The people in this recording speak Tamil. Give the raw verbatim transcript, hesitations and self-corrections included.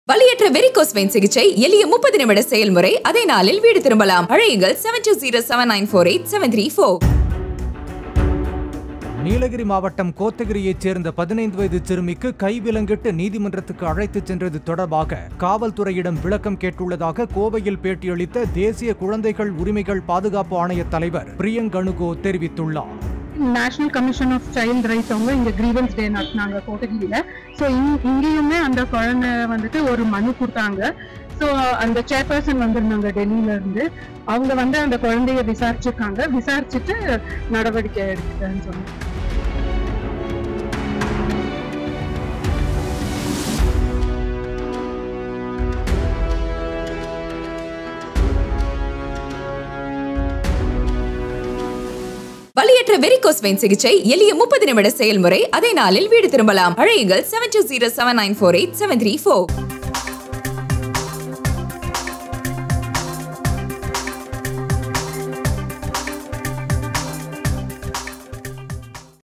வலியற்ற varicose vein சிகிச்சை எளிய முப்பது நிமிட செயல்முறை அதே நாளில் வீடு திரும்பலாம். அழையுங்கள் seven two zero seven nine four eight seven three four. Nilgiri மாவட்டம் கோத்தகிரியைச் சேர்ந்த பதினைந்து வயது சிறுமிக்கு கைவிலங்கிட்டு நீதிமன்றத்துக்கு அழைத்துச் சென்றது தொடர்பாக காவல்துறையிடம் விளக்கம் கேட்டுள்ளதாக கோவையில் பேட்டியளித்த தேசிய குழந்தைகள் உரிமைகள் பாதுகாப்பு ஆணைய தலைவர் பிரியங்கனுகோ தெரிவித்துள்ளார். National Commission of Child Rights அவங்க இங்கே கிரீவன்ஸ் டே நடத்தினாங்க கோத்தகிரியில். ஸோ இங் இங்கேயுமே அந்த குழந்தை வந்துட்டு ஒரு மனு கொடுத்தாங்க. ஸோ அந்த சேர்பர்சன் வந்திருந்தாங்க டெல்லியிலேருந்து. அவங்க வந்து அந்த குழந்தைய விசாரிச்சிருக்காங்க. விசாரிச்சுட்டு நடவடிக்கை எடுத்துட்டேன்னு சொன்னாங்க. வலியற்ற varicose vein சிகிச்சை எளிய முப்பது நிமிட செயல்முறை அதே நாளில் வீடு திரும்பலாம். அழையுங்கள் seven two zero seven nine four eight seven three four.